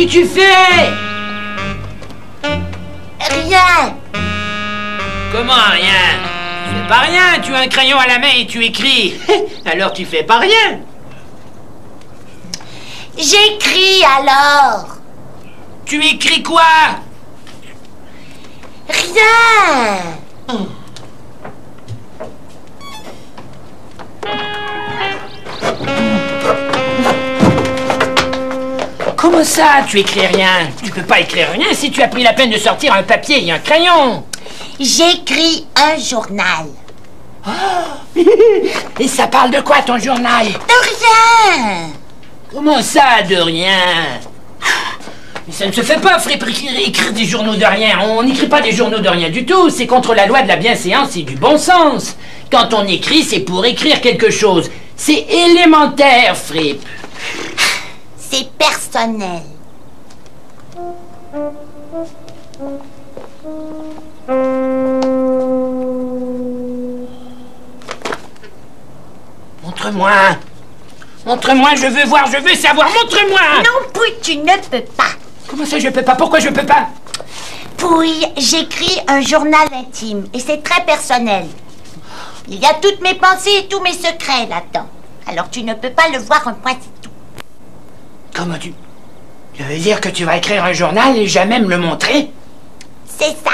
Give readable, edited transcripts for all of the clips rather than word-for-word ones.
que tu fais? Rien. Comment rien? Tu fais pas rien, tu as un crayon à la main et tu écris. Alors tu fais pas rien. J'écris alors. Tu écris quoi? Rien. Comment ça, tu écris rien? Tu peux pas écrire rien si tu as pris la peine de sortir un papier et un crayon. J'écris un journal. Oh. Et ça parle de quoi, ton journal? De rien. Comment ça, de rien? Mais ça ne se fait pas, Fripp, écrire des journaux de rien. On n'écrit pas des journaux de rien du tout. C'est contre la loi de la bienséance et du bon sens. Quand on écrit, c'est pour écrire quelque chose. C'est élémentaire, Fripp. C'est personnel. Montre-moi. Montre-moi, je veux voir, je veux savoir. Montre-moi. Non, Pouille, tu ne peux pas. Comment ça, je peux pas? Pourquoi je peux pas? Pouille, j'écris un journal intime et c'est très personnel. Il y a toutes mes pensées et tous mes secrets là-dedans. Alors tu ne peux pas le voir un point, c'est tout. Comment tu... Ça veut dire que tu vas écrire un journal et jamais me le montrer? C'est ça.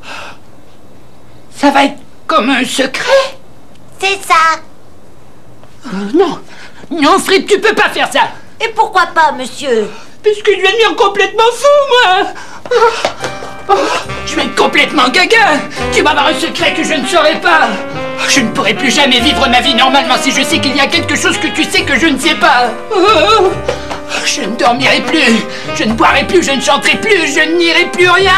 Ça va être comme un secret? C'est ça. Non. Non, Fripp, tu peux pas faire ça. Et pourquoi pas, monsieur? Parce que je vais devenir complètement fou, moi. Je vais être complètement gaga. Tu vas avoir un secret que je ne saurai pas. Je ne pourrai plus jamais vivre ma vie normalement si je sais qu'il y a quelque chose que tu sais que je ne sais pas. Je ne dormirai plus, je ne boirai plus, je ne chanterai plus, je ne nierai plus rien.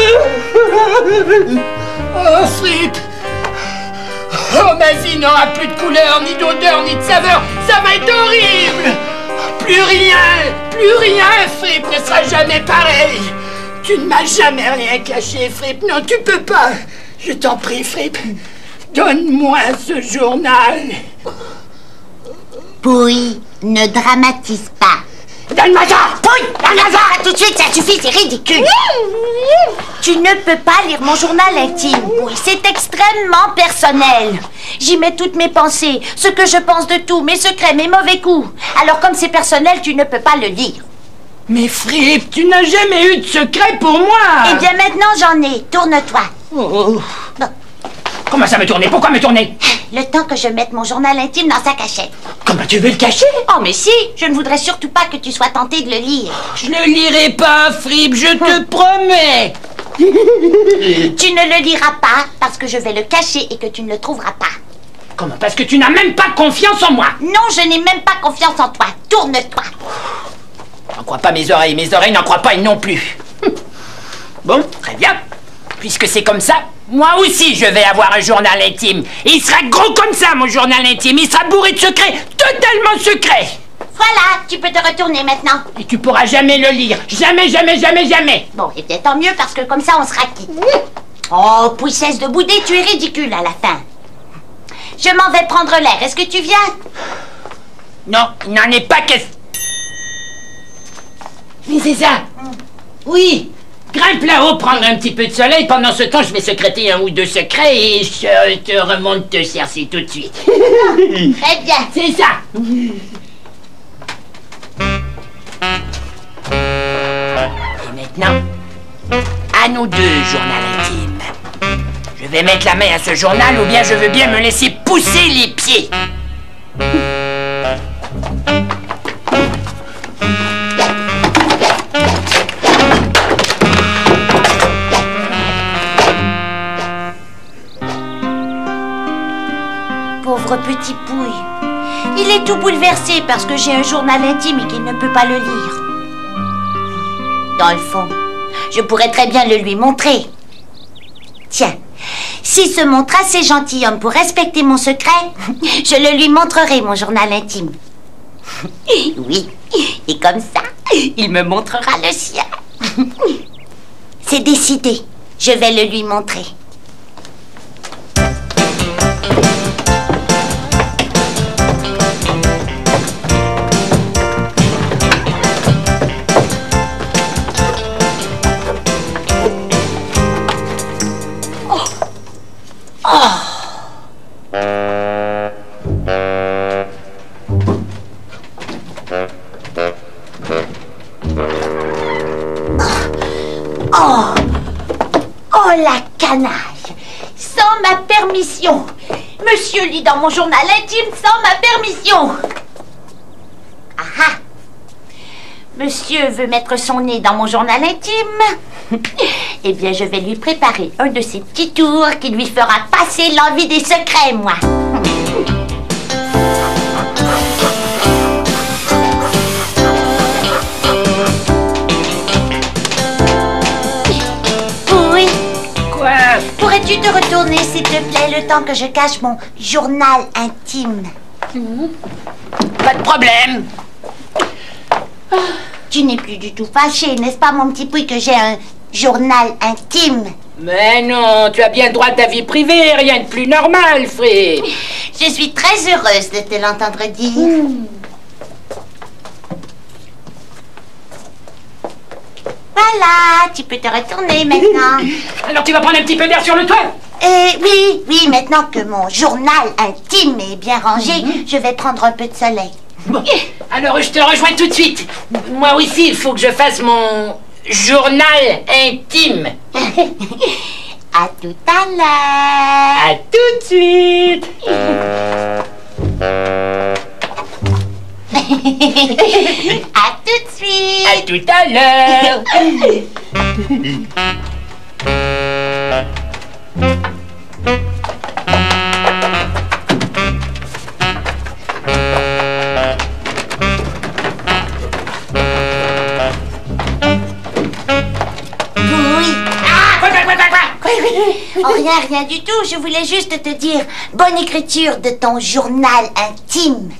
Oh, Fripp. Oh, ma vie n'aura plus de couleur, ni d'odeur, ni de saveur. Ça va être horrible. Plus rien, Fripp, ne sera jamais pareil. Tu ne m'as jamais rien caché, Fripp. Non, tu peux pas. Je t'en prie, Fripp. Donne-moi ce journal. Pouille, ne dramatise pas. Donne-moi ça. Pouille, donne-moi ça tout de suite, ça suffit, c'est ridicule. Tu ne peux pas lire mon journal intime, Pouille. C'est extrêmement personnel. J'y mets toutes mes pensées, ce que je pense de tout, mes secrets, mes mauvais coups. Alors comme c'est personnel, tu ne peux pas le lire. Mais Fripp, tu n'as jamais eu de secret pour moi. Eh bien maintenant j'en ai, tourne-toi. Oh. Bon. Comment ça me tourner? Pourquoi me tourner? Le temps que je mette mon journal intime dans sa cachette. Comment tu veux le cacher? Oh mais si, je ne voudrais surtout pas que tu sois tenté de le lire. Je ne le lirai pas, Fripp, je te promets. Tu ne le liras pas parce que je vais le cacher et que tu ne le trouveras pas. Comment? Parce que tu n'as même pas confiance en moi. Non, je n'ai même pas confiance en toi. Tourne-toi. N'en crois pas mes oreilles n'en croient pas elles non plus. Bon, très bien. Puisque c'est comme ça, moi aussi je vais avoir un journal intime. Et il sera gros comme ça, mon journal intime. Il sera bourré de secrets, totalement secrets. Voilà, tu peux te retourner maintenant. Et tu pourras jamais le lire. Jamais, jamais, jamais, jamais. Bon, et bien tant mieux parce que comme ça on sera quitte. Oh, Pouille, cesse de bouder, tu es ridicule à la fin. Je m'en vais prendre l'air, est-ce que tu viens? Non, il n'en est pas question. Mais c'est ça. Oui. Grimpe là-haut, prendre un petit peu de soleil. Pendant ce temps, je vais secréter un ou deux secrets et je te remonte te chercher tout de suite. Très bien. C'est ça. Et maintenant, à nous deux, journal intime. Je vais mettre la main à ce journal ou bien je veux bien me laisser pousser les pieds. Pauvre petit Pouille. Il est tout bouleversé parce que j'ai un journal intime et qu'il ne peut pas le lire. Dans le fond, je pourrais très bien le lui montrer. Tiens, s'il se montre assez gentilhomme pour respecter mon secret, je le lui montrerai, mon journal intime. Oui, et comme ça, il me montrera le sien. C'est décidé, je vais le lui montrer. Oh, la canaille! Sans ma permission! Monsieur lit dans mon journal intime sans ma permission! Ah ah! Monsieur veut mettre son nez dans mon journal intime? Eh bien, je vais lui préparer un de ces petits tours qui lui fera passer l'envie des secrets, moi! Pourrais-tu te retourner, s'il te plaît, le temps que je cache mon journal intime? Pas de problème. Tu n'es plus du tout fâché, n'est-ce pas, mon petit Pouille, que j'ai un journal intime? Mais non, tu as bien le droit de ta vie privée, rien de plus normal, Fred. Je suis très heureuse de te l'entendre dire. Voilà, tu peux te retourner maintenant. Alors tu vas prendre un petit peu d'air sur le toit? Oui, maintenant que mon journal intime est bien rangé, je vais prendre un peu de soleil. Bon, alors je te rejoins tout de suite. Moi aussi, il faut que je fasse mon journal intime. À tout à l'heure. À tout de suite. À tout de suite. À tout à l'heure. Oh, rien du tout. Je voulais juste te dire bonne écriture de ton journal intime.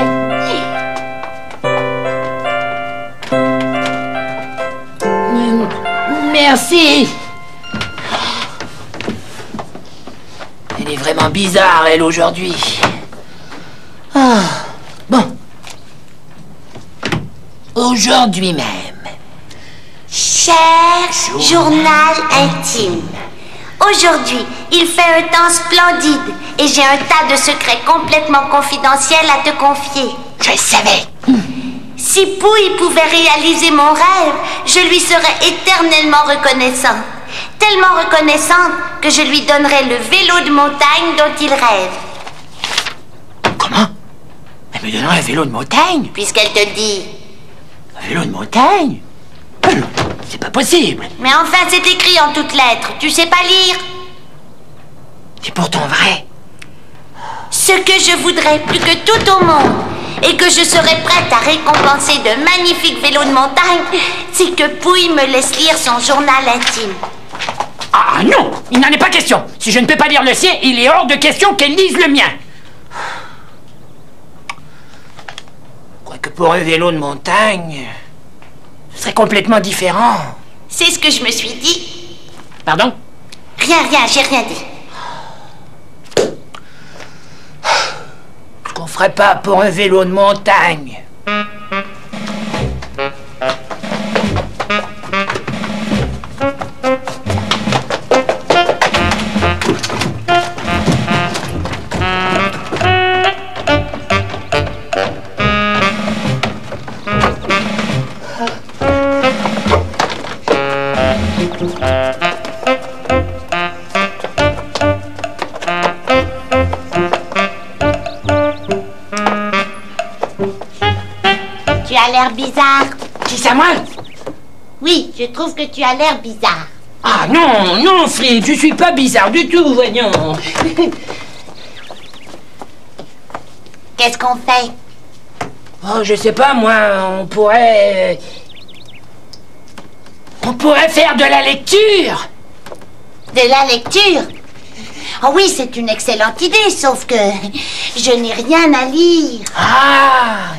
Merci. Elle est vraiment bizarre, elle, aujourd'hui. Bon. Aujourd'hui même. Cher journal intime. Aujourd'hui, il fait un temps splendide et j'ai un tas de secrets complètement confidentiels à te confier. Je savais. Si Pouille pouvait réaliser mon rêve, je lui serais éternellement reconnaissante. Tellement reconnaissante que je lui donnerais le vélo de montagne dont il rêve. Comment? Elle me donnerait un vélo de montagne? Puisqu'elle te dit... Un vélo de montagne? C'est pas possible. Mais enfin, c'est écrit en toutes lettres. Tu sais pas lire? C'est pourtant vrai. Ce que je voudrais plus que tout au monde, et que je serais prête à récompenser de magnifiques vélos de montagne, c'est que Pouille me laisse lire son journal intime. Ah non, il n'en est pas question. Si je ne peux pas lire le sien, il est hors de question qu'elle lise le mien. Quoique pour un vélo de montagne, ce serait complètement différent. C'est ce que je me suis dit. Pardon? Rien, j'ai rien dit. Ce qu'on ferait pas pour un vélo de montagne. Tu as l'air bizarre. C'est ça, moi? Oui, je trouve que tu as l'air bizarre. Ah non, Fripp, je suis pas bizarre du tout, voyons. Qu'est-ce qu'on fait? Oh, je sais pas, moi, on pourrait faire de la lecture. De la lecture? Oh oui, c'est une excellente idée, sauf que je n'ai rien à lire. Ah.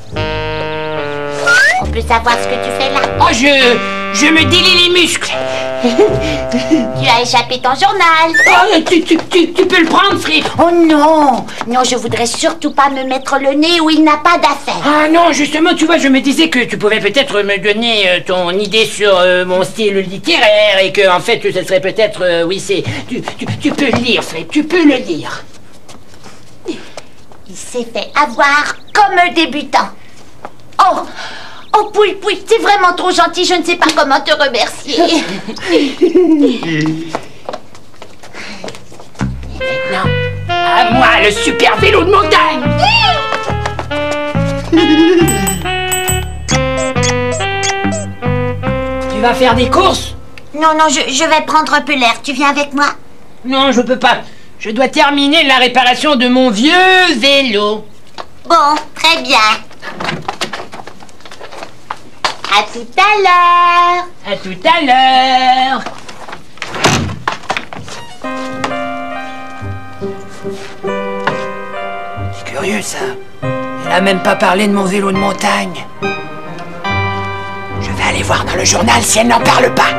On peut savoir ce que tu fais là? Oh, je me délie les muscles. Tu as échappé ton journal. Oh, tu peux le prendre, Fripp. Oh non, non, je voudrais surtout pas me mettre le nez où il n'a pas d'affaire. Ah non, justement, tu vois, je me disais que tu pouvais peut-être me donner ton idée sur mon style littéraire et que, en fait, ça serait peut-être, oui, c'est... Tu peux le lire, Fripp, tu peux le lire. Il s'est fait avoir comme un débutant. Oh, oh, Pouille, t'es vraiment trop gentil, je ne sais pas comment te remercier. Et maintenant, à moi, le super vélo de montagne. Tu vas faire des courses? Non, je vais prendre un peu l'air. Tu viens avec moi? Non, je peux pas. Je dois terminer la réparation de mon vieux vélo. Bon, très bien. À tout à l'heure. À tout à l'heure. C'est curieux, ça. Elle a même pas parlé de mon vélo de montagne. Je vais aller voir dans le journal si elle n'en parle pas.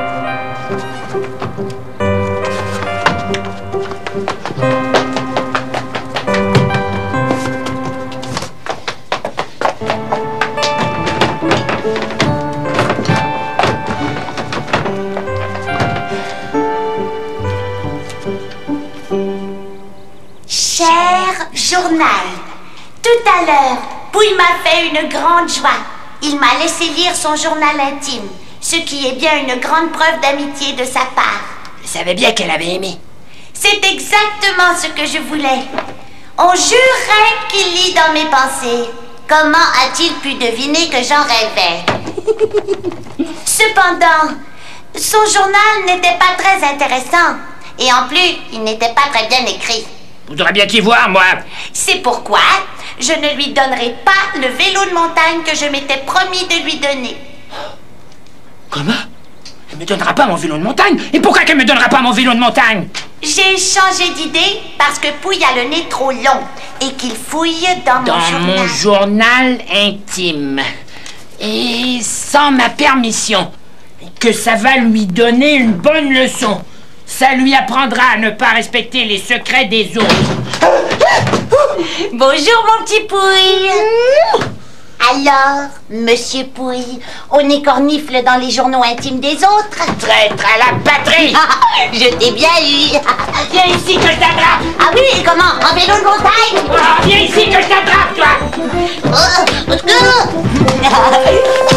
Cher journal, tout à l'heure, Pouille m'a fait une grande joie. Il m'a laissé lire son journal intime, ce qui est bien une grande preuve d'amitié de sa part. Je savais bien qu'elle avait aimé. C'est exactement ce que je voulais. On jurerait qu'il lit dans mes pensées. Comment a-t-il pu deviner que j'en rêvais? Cependant, son journal n'était pas très intéressant. Et en plus, il n'était pas très bien écrit. Voudrais bien t'y voir, moi. C'est pourquoi je ne lui donnerai pas le vélo de montagne que je m'étais promis de lui donner. Comment? Elle me donnera pas mon vélo de montagne? Et pourquoi qu'elle me donnera pas mon vélo de montagne? J'ai changé d'idée parce que Pouille a le nez trop long et qu'il fouille dans mon journal intime. Et sans ma permission. Que ça va lui donner une bonne leçon. Ça lui apprendra à ne pas respecter les secrets des autres. Bonjour, mon petit Pouille. Alors, monsieur Pouille, on écornifle dans les journaux intimes des autres? Traître à la patrie. Je t'ai bien eu. Viens ici que je t'attrape. Ah oui, comment? En vélo de montagne? Viens ici que je t'attrape, toi.